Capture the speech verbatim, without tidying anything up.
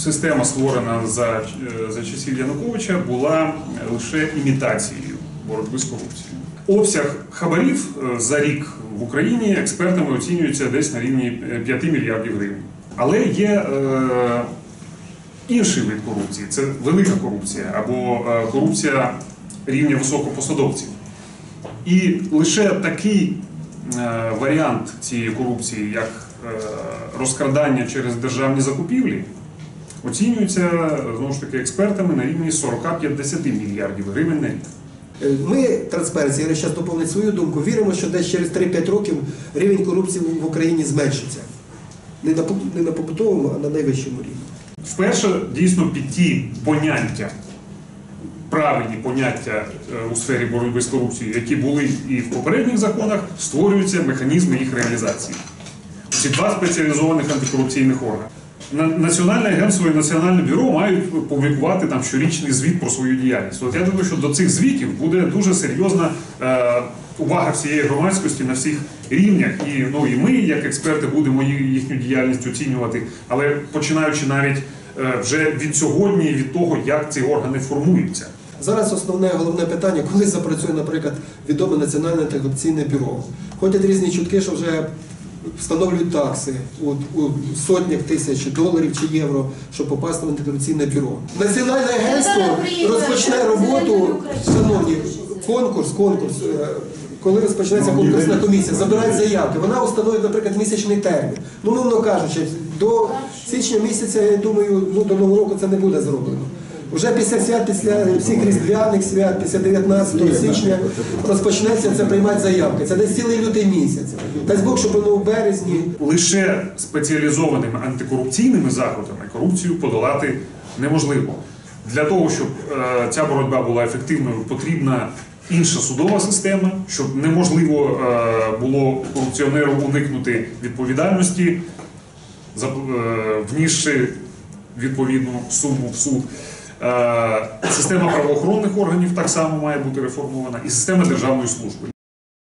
система, створена за, за часів Януковича, була лише імітацією боротьби з корупцією. Обсяг хабарів за рік в Україні експертами оцінюється десь на рівні п'яти мільярдів гривень. Але є е, інший вид корупції – це велика корупція або е, корупція рівня високопосадовців. І лише такий е, варіант цієї корупції, як е, розкрадання через державні закупівлі, оцінюється, знову ж таки, експертами на рівні сорок-п'ятдесят мільярдів гривень на рік. Ми, Transparency, я зараз доповнить свою думку, віримо, що десь через три-п'ять років рівень корупції в Україні зменшиться. Не на, не на побутовому, а на найвищому рівні. Вперше, дійсно, під ті поняття, правильні поняття у сфері боротьби з корупцією, які були і в попередніх законах, створюються механізми їх реалізації. Ці два спеціалізованих антикорупційних органи. Національне агентство і Національне бюро мають публікувати там щорічний звіт про свою діяльність. От я думаю, що до цих звітів буде дуже серйозна е, увага всієї громадськості на всіх рівнях. І, ну, і ми, як експерти, будемо їхню діяльність оцінювати, але починаючи навіть е, вже від сьогодні, від того, як ці органи формуються. Зараз основне головне питання, коли запрацює, наприклад, відоме Національне антикорупційне бюро. Ходять різні чутки, що вже встановлюють такси у, у сотнях тисяч доларів чи євро, щоб попасти в антикорупційне бюро. Національне агентство розпочне роботу, шановні, конкурс, конкурс, коли розпочнеться конкурсна комісія, забирають заявки, вона установить, наприклад, місячний термін. Ну, мовно кажучи, до січня місяця, я думаю, ну, до Нового року це не буде зроблено. Уже після свят, після всіх різдвяних свят, після дев'ятнадцятого січня розпочнеться це приймати заявки. Це десь цілий лютий місяць. Дай Бог, щоб воно в березні. Лише спеціалізованими антикорупційними заходами корупцію подолати неможливо. Для того, щоб е, ця боротьба була ефективною, потрібна інша судова система, щоб неможливо е, було корупціонеру уникнути відповідальності, за, е, внісши відповідну суму в суд. Система правоохоронних органів так само має бути реформована, і система державної служби.